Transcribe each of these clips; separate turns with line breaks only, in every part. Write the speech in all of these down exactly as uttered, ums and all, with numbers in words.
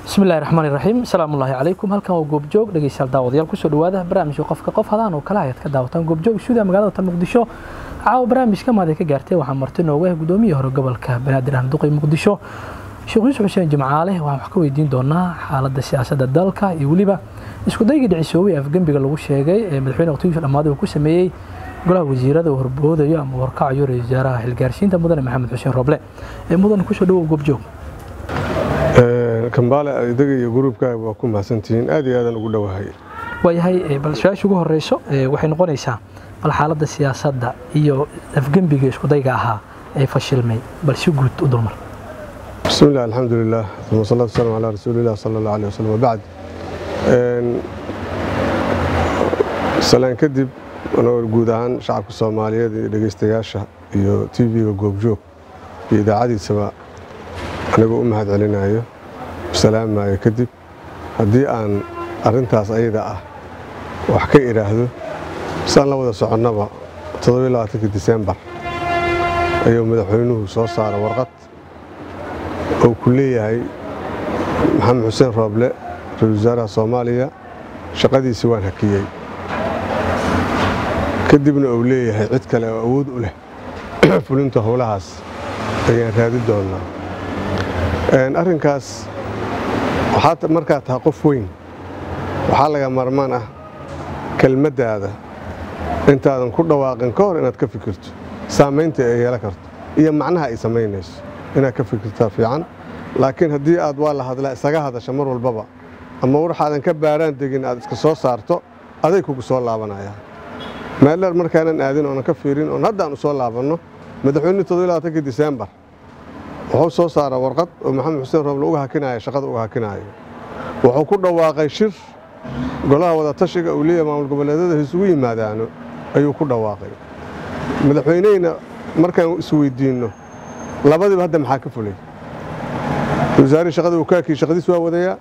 بسم الله الرحمن الرحيم السلام الله عليكم halkan waa goob joog dhageystayaal daawadayaal ku soo dhawaada barnaamijka qofka qof hadaan oo kala hayad ka daawatan goob joog sida magaalada Muqdisho caaw barnaamijka maad ka gaartay waxa marti noogu ah gudoomiyaha hore gobolka Banaadir aan duqay Muqdisho Sheekh Yuusuf Xuseen Jimcaale waxaan wax ka weydiin doonaa xaaladda siyaasadda dalka iyo waliba isku dayga dhicisoobay afgambiga lagu sheegay ee madaxweynaha waqtigiisa dhamaaday uu ku sameeyay golaha wasiirada horboodayo ama warkacayo ra'iisul wasaaraha xilgaarsiinta mudane Maxamed Xuseen Roble ee mudan ku soo dhaw goob joog
كمبالة إذا جروب كا وكم حسنتين أدي هذا نقول له هاي
وهي بل شو شو هو الرئيس وحين نقول إيشان الحالة السياسة ده إيو أفجم بيجي شو ضيقها فشل مي بل شو قلت أدمر
بسم الله الحمد لله ثم صلى الله وسلم على رسول الله صلى الله عليه وسلم وبعد سلام كذب أنا وجود عن شعب الصومالية دقيستياشة إيو تي في وجوب جو إذا عادي سواء أنا بقول ما هذا علينا أيوه سلام ما يكذب هدي أن أرنتاس أيضا وحكي إلى سان الله وذا سعنا بقى تضوي لا تك ديسمبر أيوم مدحونه صار صار ورقة أو كلية هاي محمد حسين رابلة في الوزارة الصومالية شقدي سوان هكية كذبنا أولية هاي عد كلا أود له فلنته هولاس يعني هذا الدولة أن أرنكاس وحتى مركز قف وين وحالة مرمانة كلمة هذا أنت هذا كل واقع كور إنك كفكرت سامينت هي لكرت هي معناها إيه سامينش إنك كفكرتها في عن لكن هدي أدوال هذا لا سجى هذا شمر والبابا أما ورح هذا كباران تجين هذا كسر صارته هذا يكون كسر لعبنا يا ما إلا المركز نادين وأنا كفيرين ونبدأ نسول لعبنا مدحوني طويلة تجي ديسمبر wuxuu soo saaray warqad oo Maxamed Xuseen Roble uga hakinaya shaqada uga hakinaya wuxuu ku dhawaaqay shir golaha wada tashiga uu leeyahay maamul goboleedyada isugu yimaadaan ayuu ku dhawaaqay madaxweyneyna markaan is weydiino labadiba hadda maxaa ka fulay wasaaradda shaqada uu ka kii shaqadiis waa wadaya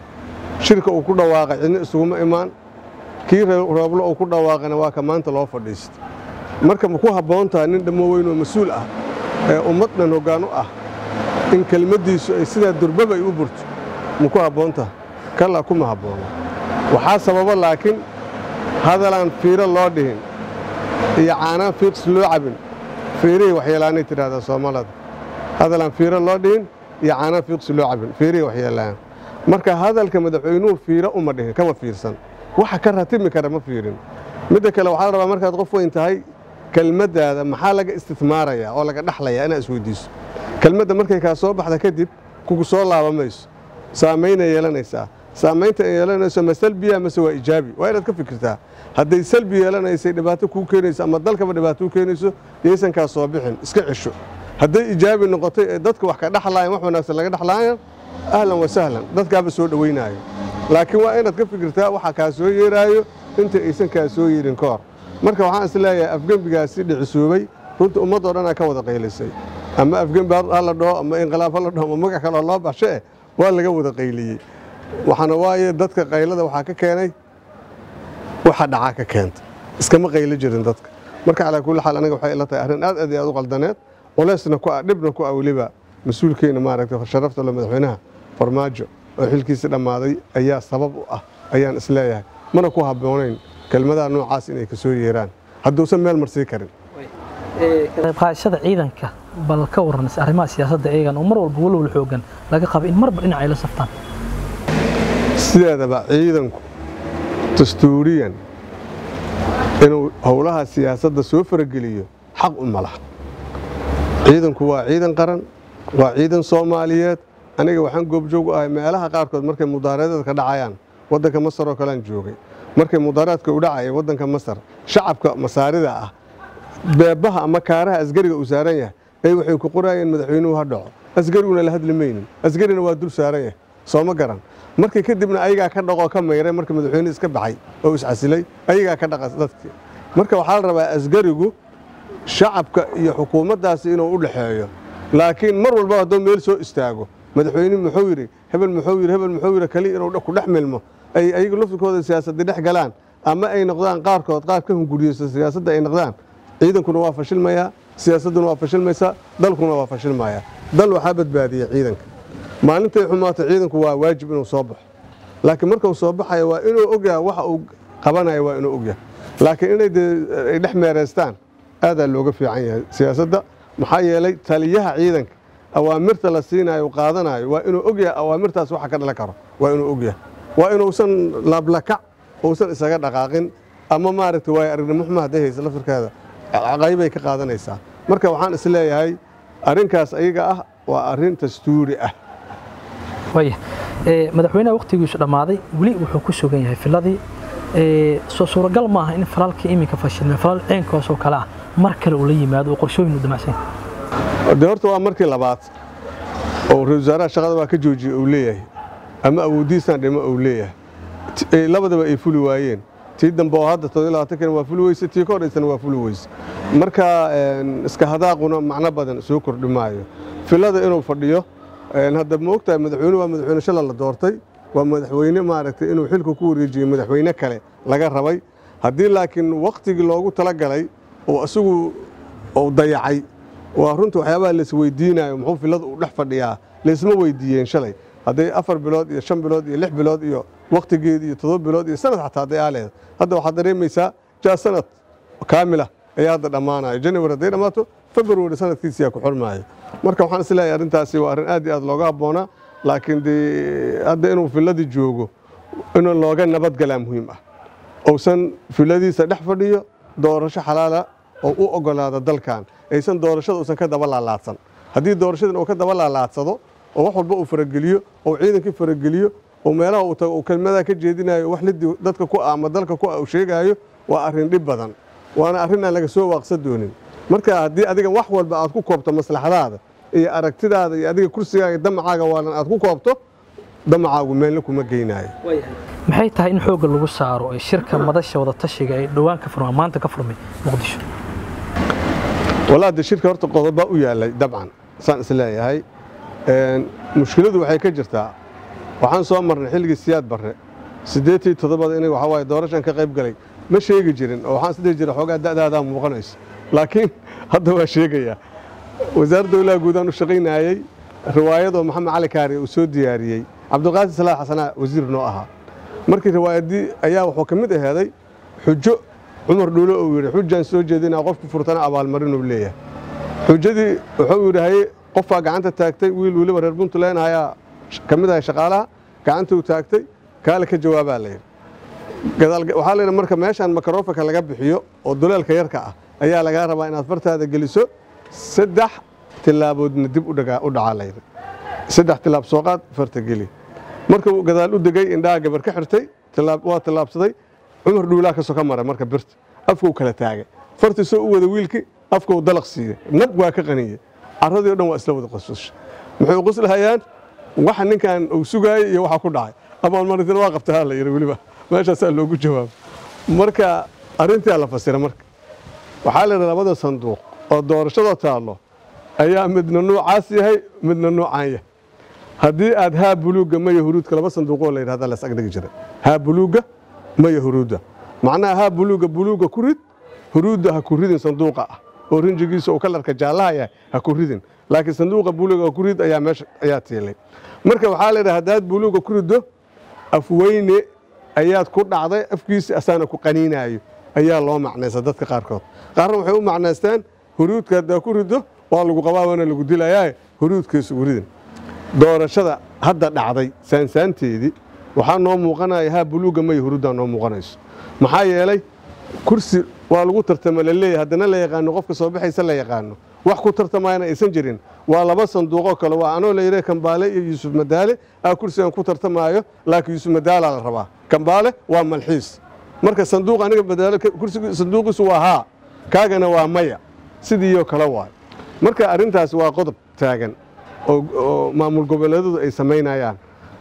shirka uu ku dhawaaqay in isugu imaan kii Roble uu ku dhawaaqana waa ka maanta loo fadhiistay marka ma ku haboontaa nin dhamo weyn oo mas'uul ah ee ummadna hoggaan u ah in kelmadiisu ay sida durbaba ay u burto ma ku haboonta kala kuma haboono waxa sababa laakiin hadalan fiiro loo dhihin iyo caana fiiqs loo cabin fiirii waxyeelaanay tiraada Soomaalida hadalan fiiro loo dhihin iyo caana fiiqs loo cabin fiirii waxyeelaan marka hadalka madaxweynuhu fiiro uma dhihin kama fiirsan waxa ka ratimi kara ma fiirin mid kale waxa la rabaa markaad qof weyn tahay kelmadda maxaa laga isticmaaraya oo laga dhaxlaya ana isweydiiso kelmadda markay ka soo baxda kadib kugu soo laabamayso saameyn yeelanaysa saameynta yeelanayso masalbiya ma soo ijaabi waa inaad ka fikirtaa haday salbi yeelanaysa dhibaato ku keenayso ama dalkaba dhibaato ku keenayso yeesan ka soo bixin iska cisho haday ijaabi noqotay ee dadka wax ka dhaxlaayeen wax wanaagsan laga dhaxlaayo ahlan wa sahlan dadkaaba soo dhaweynaayo laakiin waa inaad ka fikirtaa waxa ka soo yeeraayo inta aysan ka soo yeerin koor marka waxaan isleeyahay afgambigaasi dhicisoobay runta ummadda dhan ka wada qaylisay ama afgambi hal dhoo ama inqilaab hal dhoo ama magac kale loo baxshay waa laga wada qayliyay waxana waaye dadka qaylada waxa ka keenay waxa dhaca ka keenta iskama qayli jirin dadka marka ala kulli xal aniga waxay ila tahay arrin aad aad aad u qaldaneed walaasna ku dhibna ku awliba mas'uulkeena ma aragtay sharafta la madaxweynaha farmaajo oo xilkiisa dhamaaday ayaa sabab u ah ayaan isleeyahay mana ku haboonayn kelmadaha noocaas inay ka soo yeeraan haddoosan meel marsii karin
ee qayb qaadashada ciidanka bal ka waran arrimaha siyaasadda eegan oo mar walba walow xoogan laga qabo in marba dhinac ay la saftaan
sideedaba ciidanku dastuuriyan inuu howlaha siyaasadda soo farageliyo xaq u malaha ciidanku waa ciidan qaran waa ciidan Soomaaliyeed aniga waxaan goob joog u ahay meelaha qaarkood markay mudaaraadada ka dhacayaan wadanka Masar oo kale aan joogay markay mudaaraadka u dhacay wadanka Masar shacabka masaarida ah beebaha ama kaaraha asgariga u saaran yahay ay waxay ku qorayeen madaxweynuhu ha dhaco asgariguna la hadlimaynin asgarina waa dul saaran yahay soo ma garan markii kadibna ayaga ka dhaqo ka meeray markii madaxweynuhu iska baxay oo is casilay ayaga ka dhaqas dadkii marka waxa la rabaa asgarigu shacabka iyo xukuumaddaasi inuu u dhaxeeyo laakiin mar walba hadoo meel soo istaago madaxweynuhu muxuu yiri hebel muxuu yiri hebel muxuu yiri kali inuu ku dhaxmeelmo ay ayagu lafkooda siyaasadda dhex galaan ama ay noqdaan qaarkood qaar ka hunguriyaysa siyaasadda ay noqdaan ciidankuna waa fashilmaya siyaasaduna waa fashilmaysa dalkuna waa fashilmaya dal waxa badbaadiyay ciidanka maalintay xumaato ciidanku waa waajib inuu soo baxo laakiin marka uu soo baxayo waa inuu ogyahay waxa uu qabanayo waa inuu ogyahay laakiin inay ay dhex meereystaan aadaa looga fiican yahay siyaasadda maxaa yeelay taliyaha ciidanka awaamirta la siinayo qaadanayo waa inuu ogyahay awaamirtaas waxa ka dhalan karo waa inuu ogyahay waa inuusan laablakac uusan isaga dhaqaaqin ama maaragtay waay aragnimo xumo hadday haysa laftirkeeda qaybay ka qaadanaysaa marka waxaan is leeyahay arrinkaas ayaga ah waa arrin dastuuri ah
waya madaxweynaha waqtigiisu dhammaaday weli wuxuu ku sugan yahay filadii soo suuragal maaha in falalkii iminka fashilmay falal ceenkaas oo kale ah mar kale uu la yimaado oo qorshooyin u damacsan
de horta waa markii labaad oo ra-iisul wasaaraha shaqada waa ka joojiyey uu leeyahay ama awooddiisaan dhimo uu leeyahay labadaba ay fuli waayeen tii dambe oo hadda toddoba iyo labaatan waa fuli weyse tii ka horeysana waa fuli weyse marka iska hadaaquna macno badan soo kordhi maayo filada inuu fadhiyo hadda ma ogtahay madaxweyne waa madaxweyne shala la doortay waa madaxweyne maaragtay inuu xilka ku wareejiyey madaxweyne kale laga rabay haddii laakiin waqtigii loogu talagalay oo isagu uu dayacay waa runta waxyaabaha la isweydiinayo muxuu filada u dhex fadhiyaa laysma weydiiyeen shalay hadday afar bilood iyo shan bilood iyo lix bilood iyo waqtigeed iyo toddoba bilood iyo sanad xataa hadday aaleed hadda waxaad dareemaysaa jaa sanad kaamila ayaa hadda dhammaanayo january hadday dhammaato february sanadkiisiyaa ku xurmaayo marka waxaan is leeyahay arrintaasi waa arrin aad iyo aad looga habboonaa laakiin dee hadda inuu filadii joogo inuu looga nabadgalaa muhiim ah uusan filadiisa dhex fadhiyo doorasho xalaala oo u ogolaada dalkan aysan doorashada uusan ka daba laalaadsan haddii doorashadan uu ka daba laalaadsado oo wax walba uu farageliyo oo ciidankii farageliyo oo meelaha uu tago uu kelmadaha ka jeedinayo wax lidii dadka ku ama dalka ku uu sheegayo waa arrin dhib badan waana arrin aan laga soo waaqsan doonin marka haddii adiga wax walba aad ku koobto maslaxadaada iyo aragtidaada iyo adiga kursigaaga damacaaga waalan aad ku koobto damacaagu meelna kuma geynaayo
maxay tahay in xoogga lagu saaro ee shirka madasha wada tashiga ee dhawaan ka furmay maanta ka furmay muqdisho
walaad shirka horta qodob u yaalay dabcan saan is leeyahay een mushkiladu waxay ka jirtaa waxaan soo marnay xilligii siyaad barre siddeed iyo toddoba inay waxa waaye doorashan ka qayb galay ma sheegi jirin oo waxaan sidee jira xoogaa da'daada muuqanayso laakiin hadda waa sheegaya wasaaradda dawladda guudaan u shaqaynayay riwaayado maxamed cali kaari uu soo diyaariyay cabdulqaadir salaax xasana wasiir noo ahaa markii riwaayadii ayaa wuxuu ka mid aheeday xujo cumar dhuulo uu yiri xujaan soo jeedinaa qofku furtana abaalmarin uu leeyahay xujadii wuxuu yiraahday qofka gacanta taagtay wiil waliba reer Puntland ayaa kamid ah shaqaalaha gacanta uu taagtay kaale ka jawaabaa leeyahay gadaal waxa la yiraahdaa marka meeshan makrofoonka laga bixiyo oo duleelka yarka ah ayaa laga rabaa inaad fartaada geliso saddex tilaaboodna dib u dhagaa u dhacaalay saddex tilaab soo qaad farta geli marka uu gadaal u degay indhaha gabar ka xirtay tilaab waa tilaabsaday cumar dhuulaa ka soo ka maray marka birta afku kala taagay farti soo u wada wiilki afku dalaq siiyay nab waa ka qaniyay arradii oo dhan waa isla wada qasuus muxuu qoslahayaan waxa ninkan uu sugaayay iyo waxa ku dhacay ama martin waa qabtaa la yiri waliba meeshaas loogu jawaab marka arrintii la fasiray marka waxa la yiraahdaa labada sanduuq oo doorashada taalo ayaa midna noocaas yahay midna noocaan yahay haddii aad haa buluuga ma yahuudka laba sanduuq oo la yiraahdo la sagdhigi jiray haa buluuga ma yahuuda macnaha haa buluuga buluuga ku rid huruuda ha ku ridin sanduuqa ah oo rinjigiisa oo kalarka jaalaha yahay ha ku ridin laakiin sanduuqa buluuga ku rid ayaa meesha ayaa tiilay marka waxa la yiraahdaa hadaad buluuga ku rido afweyne ayaad ku dhacday afkiisa asaana ku qaniinaayo ayaa loo macnaysa dadka qaarkood qaarna waxay u macnaystaan huruudka hadaa ku rido waa lagu qabaawana lagu dilayaa huruudkiisa u ridin doorashada hadda dhacday saansaanteedii waxaa noo muuqanaya haa buluuga ma yahuuda noo muuqanayso maxaa yeelay kursi waa lagu tartama la leeyahay haddana la yaqaano qofka soo baxaysa la yaqaano wax ku tartamayna aysan jirin waa laba sanduuqo kale waa anoo la yiraahdo Kambaale iyo Yuusuf Madaale aa kursigan ku tartamayo laakiin Yuusuf Madaale la rabaa Kambaale waa malxiis marka sanduuq aniga Madaale kursiga sanduuqiisu waa haa kaagana waa maya sidii kale waa marka arrintaas waa qodob taagan oo maamul goboleedyadu ay sameynayaan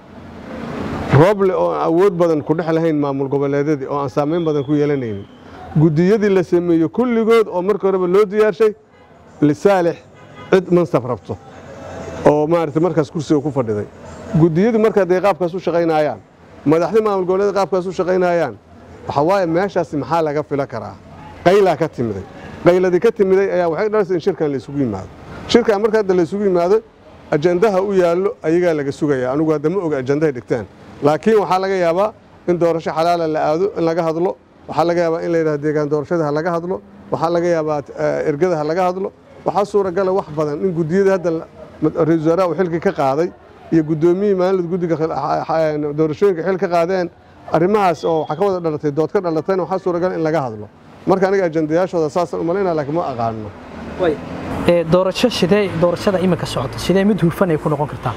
rooble oo awood badan ku dhex lahayn maamul goboleedyadii oo aan saameyn badan ku yeelanaynin gudiyadii la sameeyo kulligood oo markii horeba loo diyaarshay lisaalix cid mansab rabto oo maartay markaas kursiga ku fadhiday gudiyadii marka ay qaabkaas u shaqeynayaan madaxda maamul goboleedyada qaabkaas u shaqeynayaan waxa waaye meeshaas maxaa laga fila karaa qayla ka timiday qayladii ka timiday ayaa waxay dhalasay in shirkan la isugu yimaado shirkan marka hadda la isugu yimaado ajandaha u yaallo ayagaa laga sugaya anigu hadda ma oga ajandahay dhigtaan laakiin waxaa laga yaabaa in doorasho xalaala la aado in laga hadlo waxaa laga yaabaa in la yidhahdo deegaan doorashada ha laga hadlo waxaa laga yaabaa ergada ha laga hadlo waxaa suuragala wax badan in guddiyada hadda ra-iisul wasaaraha uu xilka ka qaaday iyo guddoomiyihii maalinta guddiga doorashooyinka xil ka qaadeen arrimahaas oo waxaa ka wada dhalatay dood ka dhalatayna waxaa suuragala in laga hadlo marka aniga ajandayaashooda saasaan u malaynaa laakiin ma aqaano
doorasho sidee doorashada iminka socota sidee mid hufan ay ku noqon kartaa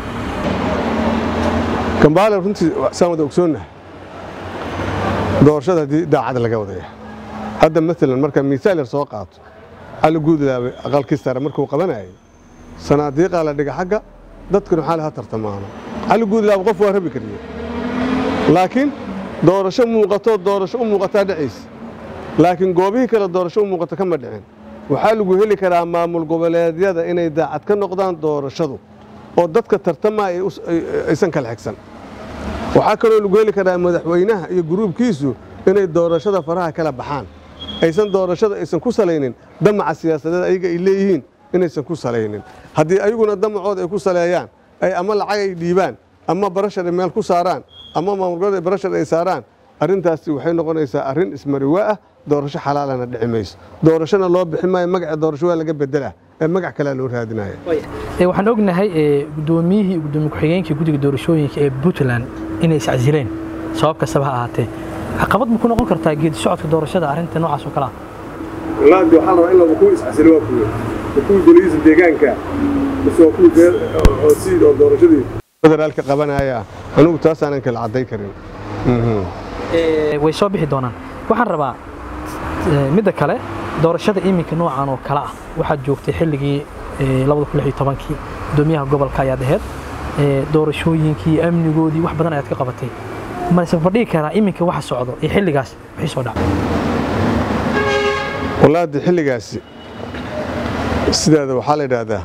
kambaale runtii saan wada ogsoonnahay doorashada haddii daacad laga wadaya hadda maalan marka miisaal yar soo qaato cali guudlaabe aqalkii sare markuu qabanayay sanaadiiqaa la dhiga xagga dadkuna waxaa laha tartamaano cali guudlaabe qof waa rabi kariye laakiin doorasho muuqato doorasho u muuqataa dhacaysa laakiin goobihii kale doorasho u muuqato kama dhicin waxaa lagu heli karaa maamul goboleedyada inay daacad ka noqdaan doorashadu oo dadka tartamaa aysan kala xigsan waxaa kaloo lagu heli karaa madaxweynaha iyo gruubkiisu inay doorashada faraha kala baxaan aysan doorashada aysan ku salaynin damaca siyaasadeed ayaga ay leeyihiin inaysan ku salaynin haddii ayaguna damacooda ay ku saleeyaan ay ama lacag ay dhiibaan ama barashar ay meel ku saaraan ama maamul goboleed barashar ay saaraan arrintaasi waxay noqonaysaa arrin ismariwaa ah doorasho xalaalana dhici mayso doorashona loo bixi maayo magaca doorasho waa laga bedelaa ee magac kalea loo raadinaya
waxaan ognahay guddoomiyihii gudoomiye ku-xigeenkii guddiga doorashooyinka ee Puntland inay iscasileen sabab kastaba ha ahaatee caqabad ma ku noqon kartaa geedi socodka doorashada arrinta noocaas oo kale ah
wallaahi waxaa rabaa in lagu ku iscasilo waa kuwa ku goliisa deegaanka soo ku oo siid oo doorashadii federaalka qabanaya anigu taas aanan kala caday karin
way soo bixi doonaan waxaan rabaa midda kale doorashada iminka noocan oo kale ah waxaad joogtay xilligii laba kun iyo lix iyo toban-kii gudoomiyaha gobolka ayaad ahayd doorashooyinkii amnigoodii wax badan ayaad ka qabatay ma is fadhigi karaa iminka waxa socdo iyo xilligaas wixii soo dhacay
wallaahi xilligaasi sidaada waxaa la yidhaahdaa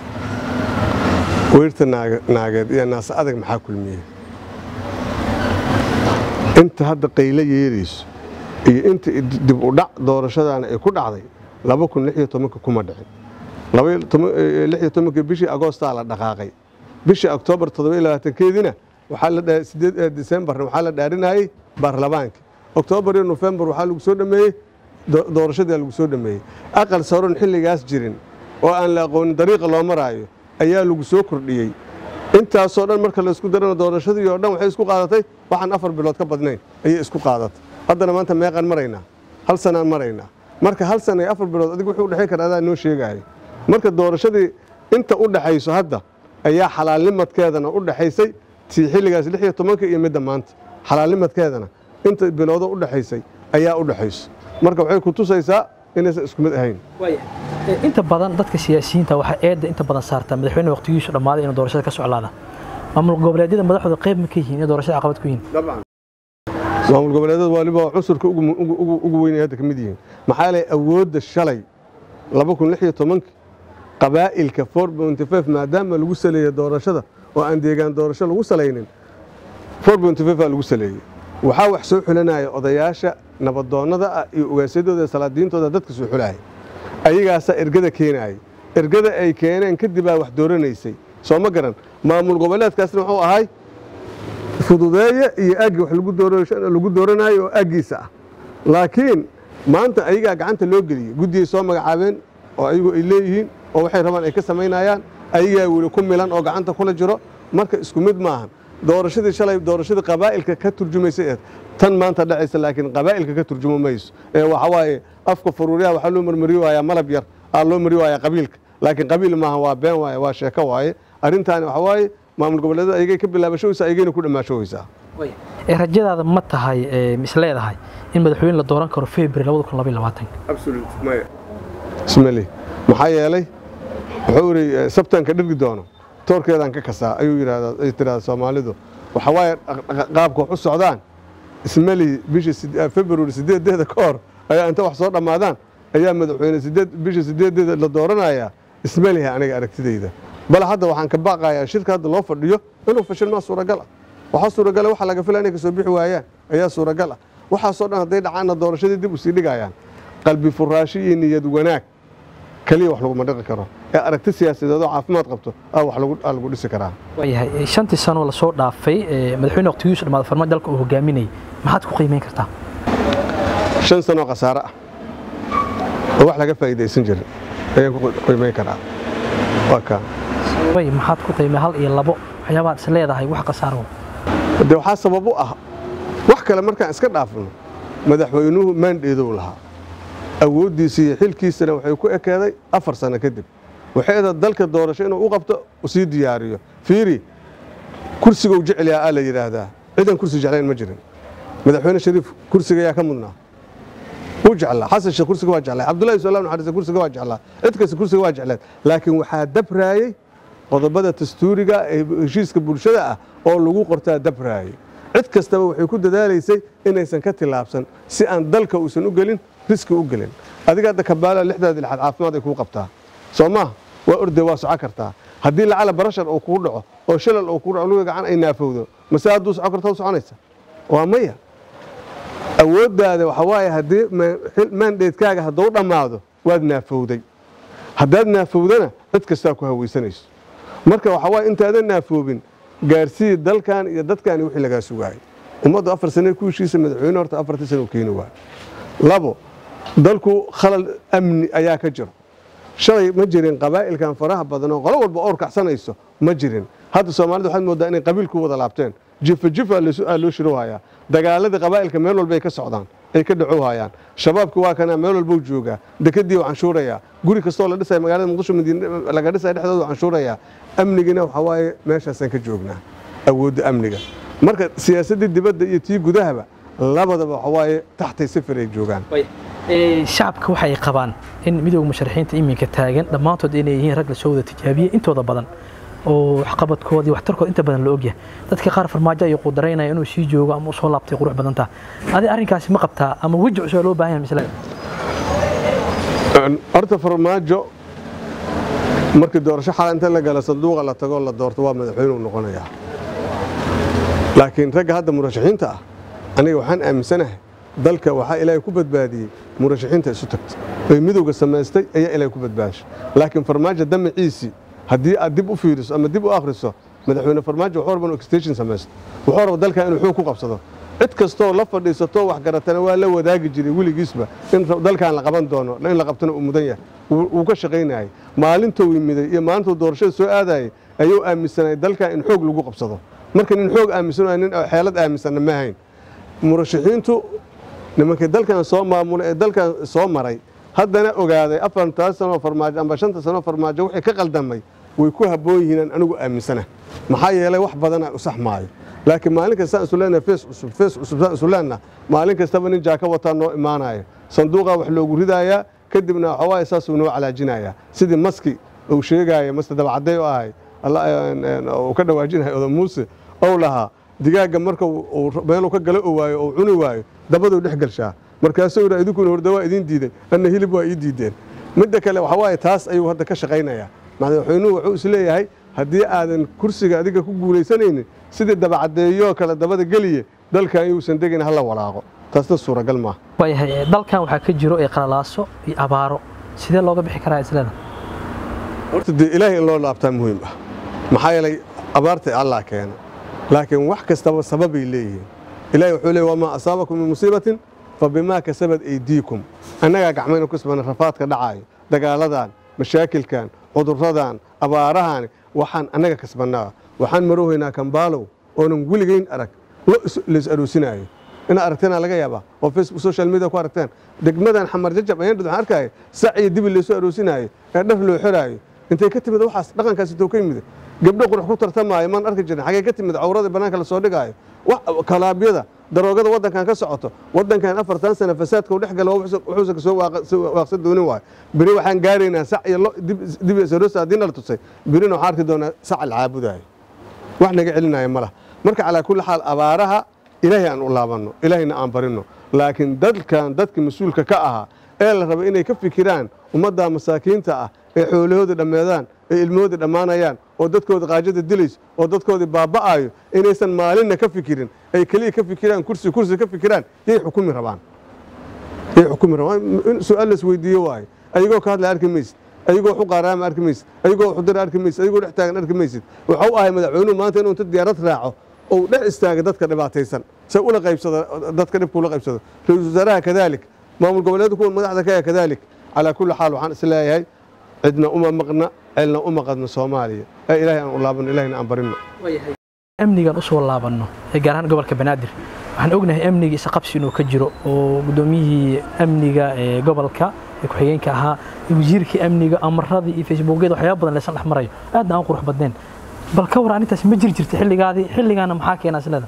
weyrta naageed iyo naasa adag maxaa kulmiyey inta hadda qaylo yeerayso iyo inta dib u dhac doorashadaana ay ku dhacday laba kun iyo lix iyo toban kuma dhicin laba kun iyo lix iyo toban bishii Agoosta la dhaqaaqay bishii Oktoobar toddoba iyo labaatan-keedina waxaa la dhahay sideed December waxaa la dhaarinayay baarlamaanka Oktoobar iyo November waxaa lagu soo dhameeyay doorashada lagu soo dhameeyay aqal saaran xilligaas jirin oo aan la aqoon dariiqa loo maraayo ayaa lagu soo kordhiyay intaas oo dhan marka la isku darana doorashadii oo dhan waxay isku qaadatay waxaan afar bilood ka badnayn ayay isku qaadatay haddana maanta meeqan maraynaa hal sanaan maraynaa marka hal sana iyo afar bilood adigu wuxuu u dhaxay karaa adaa noo sheegay marka doorashadii inta u dhaxayso hadda ayaa xalaalnimadkeedana u dhaxaysay tii xilligaas lix iyo toban iyo midda maanta xalaalnimadkeedana inta bilowdo u dhaxaysay ayaa u dhaxayso marka waxay ku tusaysaa inaysan isku mid ahayn
inta badan dadka siyaasiyiinta waxa eedda inta badan saarta madaxweynaha waqtigiisu dhamaaday in doorashada ka soclaada maamul goboleedyada madaxdooda qayb ma ka yihiin in doorashada caqabad ku yihiin
dabcan maamul goboleedyada waliba cunsurka ugu ugu ugu weyn ee hadda ka mid yihiin maxaa leh awoodda shalay laba kun iyo lix iyo toban qabaa'ilka four point five maadaama lagu saleeyay doorashada oo aan deegaan doorasho lagu salaynin four point five lagu saleeyay waxaa wax soo xulanaya odayaasha nabadoonnada ah iyo ogaasyadooda salaadiintooda dadka soo xulaya ayagaasa ergada keenayay ergada ay keeneen kadib baa wax dooranaysay soo ma garan maamul goboleedkaasna wuxuu ahay fududeeye iyo agi wax lagu doorasho lagu dooranayo oo agiisa ah laakiin maanta ayaga gacanta loo geliyay guddiga soo magacaabeen oo ayagu ay leeyihiin oo waxay rabaan ay ka sameynayaan ayaga wali ku milan oo gacanta kula jiro marka isku mid maahan doorashadii shalay doorashadii qabaa'ilka ka turjumaysay tan maanta dhacaysa laakiin qabaa'ilka ka turjumo mayso ee waxa waaye afka furuuriyaha waxa loo marmariyo malab yar aa loo mariyo qabiilka laakiin qabiil maaha waa been waaye waa sheeko waaye arrintaani waxa waaye maamul goboleedyada ayagay ka bilaabashooysa ayagayna ku dhammaashooysaa
ee rajadaada ma tahay mis leedahay in madaxweyne la dooran karo February laba kun iyo labaatan
absolute maya ismali maxaa yeelay wuxuu yiri sabtanka dhirgi doono toorkeedan ka kasaa ayuu yiraahdaa ay tiraahdaa Soomaalidu waxa waaye qaabka u socdaan ismali bishii February sideedeeda ka hor ayaa inta wax soo dhamaadaan ayaa madaxweyne sideed bishii sideedeeda la dooranaya ismali aniga aragtidayda bal hadda waxaan ka baaqayaa shirka hadda loo fadhiyo inuu fashilma suuragal ah waxa suuragal waxa laga filaanay ka soo bixi waayaan ayaa suuragal ah waxa soo dhan haday dhacaan doorashadii dib u sii dhigayaan qalbi furaashi iyo niyad wanaag kaliya wax laguma dhaqi karo ee aragti siyaasadeed oo caafimaad qabto ah wax lagu lagu dhisi karaa
waayahay shantii sano la soo dhaafay madaxweyne waqtigiisu dhamaad farmaajo dalka uu hogaaminay maxaad ku qiimeyn kartaa
shan sano qasaare ah oo wax laga faa'iideysan jiray ayaan ku qiimeyn karaa waa ka
way maxaad ku qiimey hal iyo labo waxyaabaad is leedahay wax qasaaro
de waxa sabab u ah wax kale markaan iska dhaafno madaxweynuhu maandheedo lahaa awoodiisa iyo xilkiisana waxay ku ekaaday afar sano kadib waxay dalka doorasho inuu u qabto oo sii diyaariyo fiiri kursiga uu jecel yahay la yiraahdaa ciidan kursi jecelayn ma jirin madaxweyne shariif kursiga yaa ka mudnaa uu jeclaa xasan sheekh kursiga waa jeclaa cabdullaahi sallallahu alayhi wasallam kursiga waa jeclaa cid kasta kursiga waa jeclaa laakiin waxaa dabraayay qodobada dastuuriga ee heshiiska bulshada ah oo lagu qortaa dabraayay cid kastaba waxay ku dadaalaysay inaysan ka tilaabsan si aan dalka uusan u gelin riski u gelin adiga hadda kabaala lixdaad lixaad caafimaad ay ku qabtaa Soomaa waa orday waa socon kartaa haddii lacala barashar uu ku dhaco oo shilal uu ku dhaco luga gacan ay naafowdo masaadu socon kartaa soconaysa waa maya awoodaada waxa waaye haddii mandatekaaga hadduu dhamaado waad naafowday haddaad naafowdana cid kastaa ku haweysanayso marka waxa waaye intaadan naafoobin gaarsii dalkan iyo dadkan wixii laga sugaay ummadda afar sano ku heshiisa madaxweyne horta afartii sano keeni waa labo dalku khalal amni ayaa ka jiro shalay ma jirin qabaa'ilkan faraha badan oo qolo walba oor kacsanayso ma jirin hadda Soomaalidu waxay moodaa inay qabiilku wada laabteen jifa jifa loo shiro haya dagaalada qabaa'ilka meel walba ay ka socdaan ay ka dhaco hayaan shabaabku waa kana meel walba jooga dekadii oo canshuuraya guri kastoo la dhisay magaalada Muqdisho Madiina laga dhisay dhexdooda canshuuraya amnigina waxa waaye meeshaas ka joognaa awoodda amniga marka siyaasadda dibadda iyo tii gudahaba labadaba waxa waaye taxtay sifir ay joogaan
ee shacabka waxay qabaan in midowga musharaxiinta iminka taagan dhamaantood inay yihiin rag la soo wada tijaabiyay intooda badan oo waxqabadkooda iyo waxtarkooda inta badan la ogyahay dadka qaar farmaajo ay qudareynayaan inuu sii joogo ama soo laabtay qurux badan taa adi arrinkaasi ma qabtaa ama wajic soo loo baahan yahay misalada
arta farmaajo markii doorasho xal inta la gala sanduuqa la tago la doorto waa madaxweyne noqonaya laakiin ragga hadda murashaxiinta ah aniga waxaan aaminsanahay dalka waxa ilaahay ku badbaadiyay murashaxiinta isu tagtay ay midowga sameystay ayaa ilaahay ku badbaashay laakiin farmaajo damaciisi haddii aad dib u fiiriso ama dib u akhriso madaxweyne farmaajo wuxuu rabaa extension sameysto wuxuu rabaa dalka inuu xoog ku qabsado cid kastoo la fadhiisato wax garatana waa la wadaagi jiray wiligiisba in dalkan la qaban doono in la qabtana uu mudan yahay uu ka shaqeynayay maalintuu yimiday iyo maalintuu doorashada soo aadayay ayuu aaminsanay dalkan in xoog lagu qabsado marka nin xoog aaminsan nin xeelad aaminsan ma ahayn murashaxiintu nimankii dalkan soo maamulay ee dalkan soo maray haddana ogaaday afartan sano farmaajo ama shanta sano farmaajo wixii ka qaldamay way ku haboon yihiin anigu aaminsana maxaa yeelay wax badan ay u saxmaayo laakiin maalin kasta isu leenahay face cusub face cusub isu leenahay maalin kastaba nin jaaka wata noo imaanayo sanduuqa wax loogu ridaaya kadibna waxa waaye saas uu noo calaajinaya sidii maski uu sheegay masta dabacday oo ahay Allah uu ka dhawaajinayo odo Muuse oo lahaa digaaga marka uu meel ka galo oo waayo oo cuni waayo dabadu dhex galshaa markaasuu yiraahdo idinku horda waa idin diiday anna hilib waa ii diideen midda kale waxa waaye taas ayuu hadda ka shaqeynaya madaxweynuhu wuxuu is leeyahay haddii aadan kursiga adiga ku guuleysanaynin sidii dabacadeeyo kala dabada galiye dalkan ayuusan degin hal walaaqo taasna suuragal ma
waayahay dalkan waxa ka jiro ee qalalaaso iyo abaaro sidee looga bixi karaa islaana
horta de ilaahay in loo laabtaa muhiim ah maxaa yeelay abaarta Allah keena laakiin wax kastaba sabab ay leeyihiin ilaahay wuxuu leeyahay wama asaabakum min musiibatin fabima kasabat aydiikum annaga gacmayna ku sabana rafaadka dhacayo dagaaladan mashaakilkan cudurradan abaarahan waxaan annaga kasbanaa waxaan maroohaynaa kambaalow oonan weligeyn arag lees aroosinayo ina aragtana laga yaabaa oo Facebook social media ku aragteen degmadan xamar jajab ayaan waxaan arkay saciid dib lees aroosinayo ee dhaf loo xiraayo intay ka timid waxaas dhaqankaasi too ka yimid gabdho qurux ku tartamaayo man arki jirin xagee ka timid awrada banaanka la soo dhigayo wax kalaabyada daroogada wadankan ka socoto wadankan afartan sano fasaadka u dhex galo wuxuu ka soo waaqsan doonin waay bari waxaan gaareynaa sac iyo dib isaroosa diin la tusay birina waxaan arki doonaa sac alcaabudaay wax naga celinaya malaha marka ala kulli xaal abaaraha ilaahay aan u laabano ilaahayna aan barino laakiin dadkan dadka mas'uulka ka aha ee la rabo inay ka fikiraan ummadda masaakiinta ah ee xoolahooda dhameedaan ee ilmahooda dhamaanayaan oo dadkooda qaajada dilays oo dadkooda baaba'ayo inaysan maalinna ka fikirin ay kaliya ka fikiraan kursi kursi ka fikiraan yay xukumi rabaan yay xukumi rabaan su'aal la isweydiiyo waay ayagoo ka hadla arki mays ayagoo wax u qaaraama arki maysid ayagoo wax u dira arki maysid ayagoo dhex taagan arki maysid waxa u ahay madaxweynuhu maanta inuu inta diyaarad raaco oo dhex istaaga dadka dhibaataysan say ula qaybsado dadka dhibka ula qaybsado ra-iisul wasaaraha kadalik maamul goboleedka kuwa madaxda ka ah kadalik calaa kulli xaal waxaan is leeyahay cidna uma maqna celna uma qadno Soomaaliya ee ilaahay aan u laabano ilaahayna aan barino
amnigan u soo laabanno ee gaar ahaan gobolka Banaadir waxaan ognahay amniga isa qabsi inuu ka jiro oo gudoomiyihii amniga ee gobolka ee ku xigeenka ahaa wasiirkii amniga amarradii iyo facebookyada waxyaabo badan la dhex marayo aad aan qurux badneen bal ka war arintaas ma jir jirtay xilligaadii xilligaana maxaa keenay aslada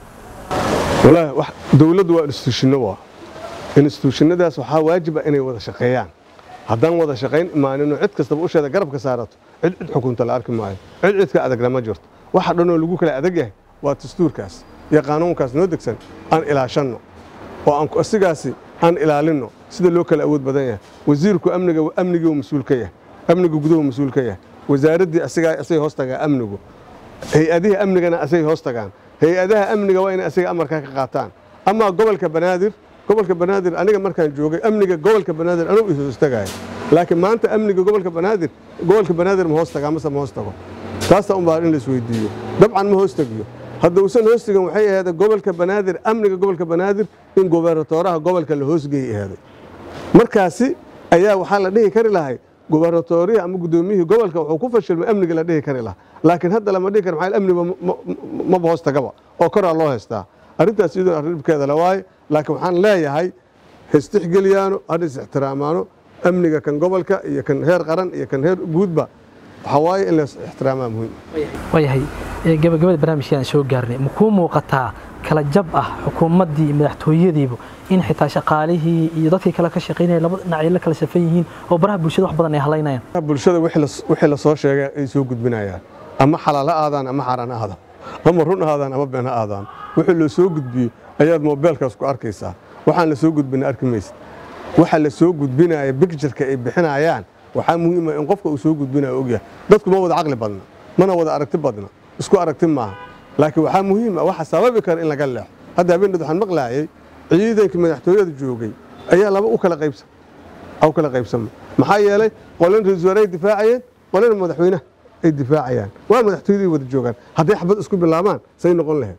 والله wax dawladdu waa institution waa institutionadaas waxa waajib ah inay wada shaqeeyaan haddaan wada shaqeyn imaanino cid kasta u sheeda garabka saarato cid cid xukunta la arki maayo cid cid ka adagna ma jirto waxa dhan oo lagu kala adag yahay waa dastuurkaas iyo qaanuunkaas noo degsan aan ilaashano oo aan asigaasi aan ilaalino sida loo kala awood badan yahay wasiirku amniga amniga uu mas'uul ka yahay amniga gudaha mas'uul ka yahay wasaaradii asiga asay hoos tagaa amnigu hay'adaha amnigana asay hoos tagaan hay'adaha amniga waa inay asiga amarka ka qaataan ama gobolka Banaadir gobolka Banaadir aniga markaan joogay amniga gobolka Banaadir anuu i hoos tagay laakiin maanta amniga gobolka Banaadir gobolka Banaadir ma hoos tagaa ma hoos tago taas taa u baahan in la isweydiiyo dabcan ma hoos tagiyo hadda uusan hoos tagin waxay ahayd gobolka Banaadir amniga gobolka Banaadir in gobernatooraha gobolka la hoos geeyay markaasi ayaa waxa la dhihi kari lahay gobernatooriga ama gudoomiyihii gobolka wuxuu ku fashilmay amniga la dhihi kari lahaa laakiin hadda lama dhihi karo maxay amniga ma hoos tagaba oo kor loo heystaa arintaas iyadoo arrinkeeda la waay laakiin waxaan leeyahay istixgeliyaano aris ixtiraamaano amniga kan gobolka iyo kan heer qaran iyo kan heer guudba waxa waaye in la ixtiraamaa muhiim
wayahay gabagabada barnaamijkan soo gaarnay ma ku muuqataa kala jab ah xukuumadii madaxtooyadiiba in xitaa shaqaalihii iyo dadkii kala ka shaqeynayay laba dhinac la kala safan yihiin oo baraha bulshada wax badan ay haleynayaan
bulshada wixii la soo sheegay ay soo gudbinayaan ama xalaal aadaan ama xaraan aadaan ama run aadaan ama been aadaan wixii loo soo gudbiyo ayaad mobilkaas ku arkaysaa waxaan la soo gudbinay arki maysid waxa la soo gudbinaya picture-ka ay bixinayaan waxa muhiim ah in qofka uu soo gudbinayo og yahay dadku ma wada aqli badna mana wada aragti badna isku aragti maaha laakiin waxa muhiim ah waxa sababi kara in laga leexo hadda habeen waxaan maqlaayay ciidankii madaxtooyada joogay ayaa laba u kala qaybsan aw kala qaybsan maxaa yeelay qolan ra'iisul wasaare difaacayeen qolan madaxweynaha ay difaacayaan waa madaxtooyadii wada joogan haddii xabad isku bilaabaan say noqon lahayd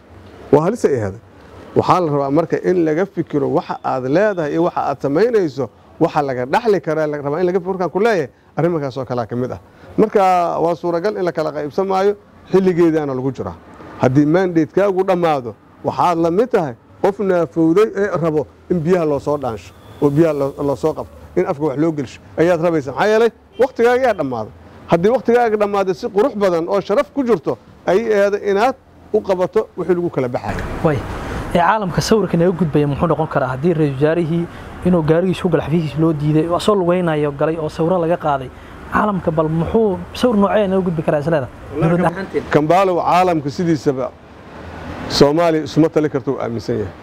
waa halis ay ahayd waxaa la rabaa marka in laga fikiro waxa aad leedahay iyo waxa aad samaynayso waxa laga dhaxli karaa la rabaa in laga fikirkan ku leeyahay arrimahaas oo kala kamid ah marka waa suuragal in la kala qaybsamaayo xilligeedana lagu jira haddii mandate-kaagu dhamaado waxaad la mid tahay qof naafowday ee rabo in biyaha loo soo dhaansho oo biyaha loo soo qabto in afka wax loo gelsho ayaad rabaysaa maxaa yeelay waqtigaaga ayaa dhammaaday haddii waqtigaaga dhammaaday si qurux badan oo sharaf ku jirto ay eeda inaad u qabato wixii lagu kala baxayo
way ee caalamka sawirka naga gudbaya muxuu noqon karaa haddii ra'iisul wasaarihii inuu gaarigiisa ku gal xafiiskiisa loo diiday oo soo lugeynayo galay oo sawiro laga qaaday caalamka bal muxuu sawir noocee naga gudbi karaa isleeda
kambaalo caalamka sidiisaba Soomaaliya isma tali karto aaminsan yahay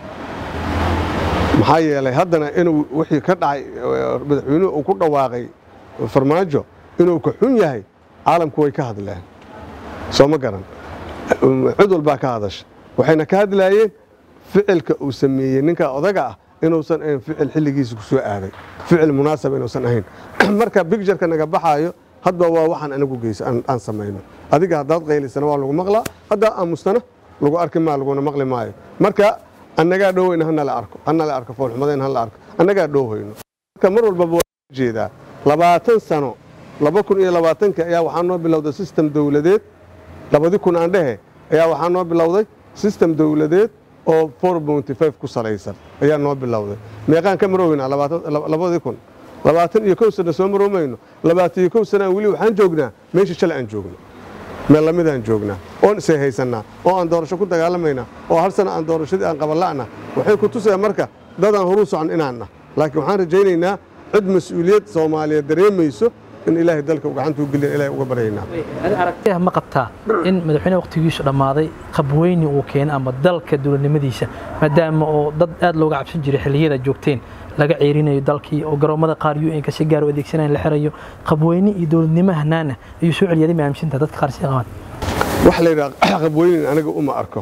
maxaa yeelay haddana inuu wixii ka dhacay madaxweynuhu uu ku dhawaaqay farmaajo inuu ka xun yahay caalamku way ka hadleen soo ma garan cid walba ka hadashay waxayna ka hadlayeen ficilka uu sameeyay ninka odaga ah inuusan ahayn ficil xilligiisa ku soo aaday ficil munaasab inuusan ahayn marka picture-ka naga baxaayo hadba waa waxaan anagu geysa aan sameeyno adiga haddaad qaylisana waa lagu maqlaa hadda aamustana lagu arki ma laguna maqli maayo marka annaga dhoweyna hana la arko hana la arko foolxumadeen hana la arko annaga dhoweyno marka mar walba waa jeedaa labaatan sano laba kun iyo labaatan ka ayaa waxaan noo bilowday system dawladeed labadi kun aan dhahe ayaa waxaan noo bilowday system dawladeed oo four point five ku salaysan ayaa noo bilowday meeqaan ka maroweyna labadi kun labaatan iyo kow sano soo marowmayno labaatan iyo kow sano wali waxaan joognaa meesha shalay aan joogno meel lamidaan joognaa oon isay haysanaa oo aan doorasho ku dagaalamaynaa oo hal sano aan doorashadii aan qabanla'na waxay ku tusayaan marka dadaan horuu socon inaanna laakiin waxaan rajaynaynaa cid mas-uuliyad Soomaaliyeed dareemayso in ilaahay dalka gacanta u geliyo ilaahay uga barayna
aragtiyaha ma qabtaa in madaxweynaha waqtigiisu dhamaaday qabweyni uu keenay ama dalka dawladnimadiisa maadaama oo dad aad looga cabsan jiray xilliyada joogteen laga ceerinayo dalkii oo garoomada qaar U N ka si gaar u adeegsanayaan la xirayo qabweyni iyo dawladnimo hanaana ayuu soo celiyay ma aaminsantaa dadka qaar si qaban
wax la yiraahdo qabweyni aniga uma arko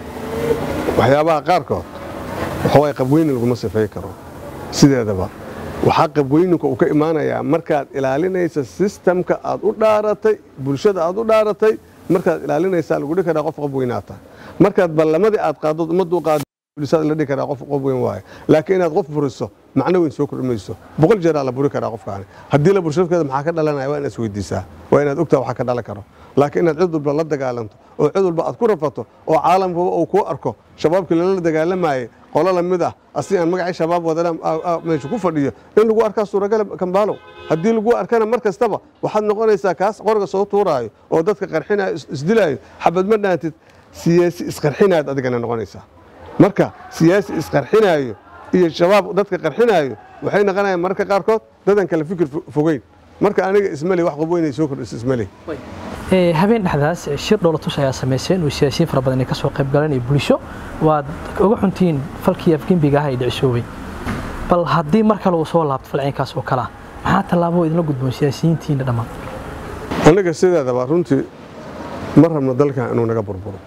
waxyaabaha qaar kood waxa way qabweyni lagu sifay karo sideedaba waxaa qabweyninku uu ka imaanayaa markaad ilaalinaysa sistamka aad u dhaaratay bulshada aad u dhaaratay markaad ilaalinaysaa lagu dhihi karaa qof qabweynaata markaad ballamadii aad qaadod ummaddu qaad bulshada la dhihi karaa qof qabweyn waaye laakiin inaad qof furiso macno weyn soo kordhimayso boqol jeer la buri karaa qofkaani haddii la bulshada maxaa ka dhalanaya waa inaad isweydiisaa waa inaad ogtaa waxa ka dhalan karo laakiin inaad cid walba la dagaalanto oo cid walba aad ku rafato oo caalamka uu ku arko shabaabkii lala dagaalamayay qolo la mid ah asii aan magacii shabaab wadana meesha ku fadhiyo in lagu arkaa suuragal kambaalo haddii lagu arkana mar kastaba waxaad noqonaysaa kaas qorga soo tuuraayo oo dadka qarxinaayo isdilaayo xabad ma dhaantid siyaasi isqarxinaad adigana noqonaysaa marka siyaasi isqarxinaayo iyo shabaab dadka qarxinaayo waxay noqonayaan marka qaarkood dadan kala fikir fogeyn marka aniga ismali wax qabweynay soo kordhis ismali
ee habeen dhaxdaas shir dowlad ayaa sameeyeen oo siyaasiyiin fara badan ay ka soo qayb galeen ee bulsho waad uga xuntiin falkii afgembiga ah ee dhicishoobay bal haddii mar kale uu soo laabto falciinkaas oo kala maxaa tallaabo idin la gudboon siyaasiyiintiina dhamaan
aniga sidaadaba runtii mar rabno dalka inuu naga burburo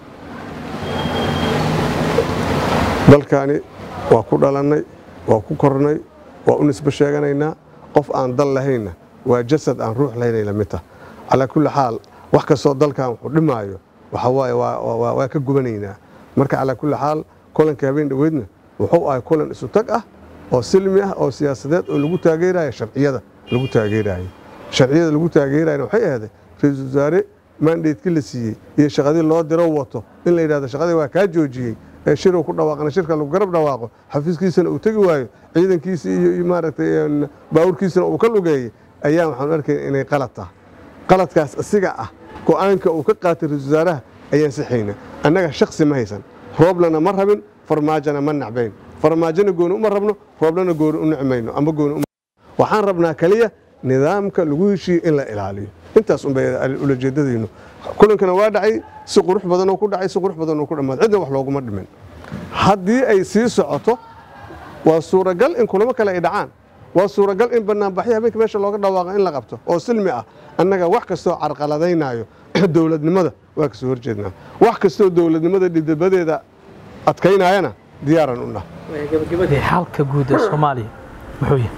dalkaani waa ku dhalannay waa ku kornay waa u nisbo sheeganaynaa qof aan dal lahayna waa jasad aan ruux lahaynay la mid tahay calaa kulli xaal wax kastoo dalkan wuxuu dhimaayo waxa waaye waa ka gubanaynaa marka calaa kulli xaal kulanka habeen dhoweedna wuxuu ahay kulan isu tag ah oo silmi ah oo siyaasadeed oo lagu taageerayo sharciyada lagu taageerayo sharciyada lagu taageerayna waxay ahayd ra'iisul wasaare mandatekii la siiyey iyo shaqadii loo diro wato in la yidhahdo shaqadii waa kaa joojiyey ee shir uu ku dhawaaqana shirka lagu garab dhawaaqo xafiiskiisana uu tegi waayo ciidankiisa iyo maaragtay baawurkiisana uu ka lugeeyey ayaa waxaan arkay inay qalad tahay qaladkaas asiga ah go'aanka uu ka qaatay ra'iisul wasaaraha ayaan saxayna annaga shakhsi ma haysan rooblana ma rabin farmaajana ma nacbayn farmaajana gooni uma rabno rooblana gooni u nicmayno ama gooni waxaan rabnaa kaliya nidaamka lagu heshiiyo in la ilaaliyo intaas un bay ula jeedadayno kulankana waa dhacay si qurux badan oo ku dhacay si qurux badan oo ku dhamaaday cidna wax looguma dhimin haddii ay sii socoto waa suuragal in kulamo kale ay dhacaan waa suuragal in banaanbaxyo habeenka meesha looga dhawaaqo in la qabto oo silmi ah annaga wax kastoo carqaladaynayo dowladnimada waa kasoo horjeednaa wax kastoo dowladnimada dhibdabadeeda adkaynayana diyaaran u nah
gabagabadii xalka guud ee soomaaliya muxuu yahay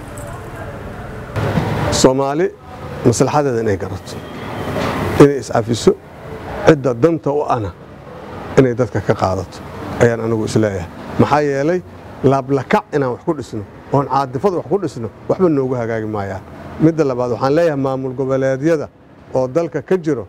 soomaali maslaxadeeda inay garato inay iscafiso cidda danta u ana inay dadka ka qaadato ayaan anigu isleeyahay maxaa yeelay laablakac inaan wax ku dhisno oon caadifada wax ku dhisno waxba noogu hagaagi maayaan midda labaad waxaan leeyahay maamul goboleedyada oo dalka ka jiro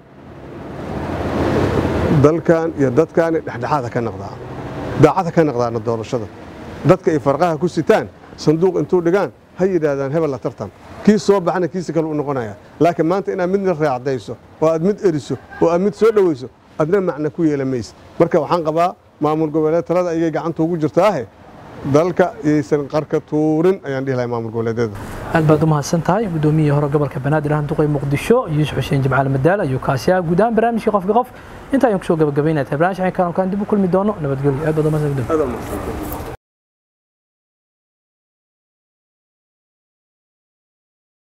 dalkan iyo dadkaani dhexdhexaada ka noqdaa daacada ka noqdaana doorashada dadka ay farqaha ku sitaan sanduuq intuu dhigaan ha yidhaahdaan hebel la tartan kii soo baxana kiisi kale u noqonaya laakiin maanta inaad midna raacdayso oo aad mid eriso oo aad mid soo dhawayso adna macna ku yeela maysa marka waxaan qabaa maamul goboleed talada ayay gacanta ugu jirtaahe dalka yaysan qarka tuurin ayaan dhihi lahay maamul goboleedyada
aad baad u mahadsan tahay gudoomiyihii hore gobolka banaadir ahaan duqay muqdisho yuusuf xuseen jimcaale madaal ayuu kaasi ah guud ahaan barnaamijkii qofka qof inta ayaan kusoo gabagabaynayaa barnaamijkan kan dib u kulmi doono nabadgelyo aad baad u mahadsan